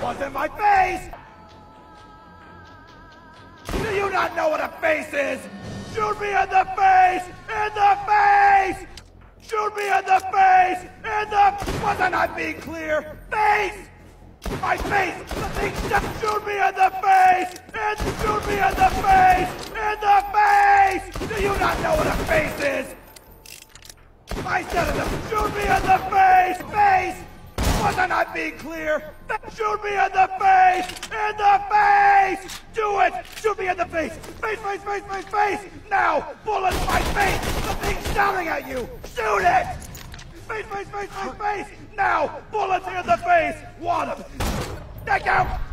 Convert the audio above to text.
Wasn't my face! Do you not know what a face is? Shoot me in the face! In the face! Shoot me in the face! In the... Wasn't I being clear? Face! My face! The thing just shoot me in the face! And shoot me in the face! In the face! Do you not know what a face is? I said it! Shoot me in the face! Face! Wasn't I being clear? Shoot me in the face! In the face! Do it! Shoot me in the face! Face, face, face, face, face! Now! Bullet in my face! The thing's shouting at you! Shoot it! Face, face, face, face, face! Now! Bullets in the face! One! Take out!